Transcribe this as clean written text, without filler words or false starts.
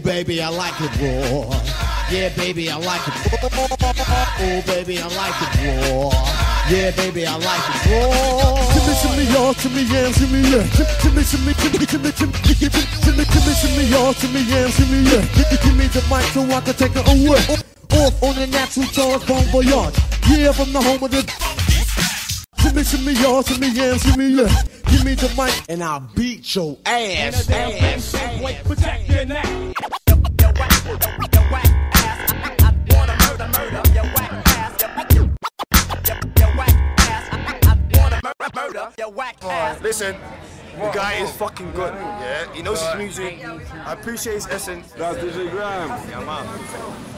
baby, I like it raw. Yeah, baby, I like it raw. Oh, baby, I like it raw. Yeah, baby, I like it raw. Shimmy, y'all, shimmy, yeah, shimmy, yeah. Shimmy, shimmy, shimmy, shimmy, shimmy, y'all, shimmy, yeah, shimmy, yeah. Give me the mic so I can take it away. Off on the natural charge, bon voyage. Yeah, from the home of the. Shimmy, shimmy, y'all, shimmy, yeah, shimmy, yeah. Give me the mic and I'll beat your ass. Protect your neck. Listen, the guy is fucking good, yeah? He knows his music. I appreciate his essence. That's DJ Graham. Yeah, man.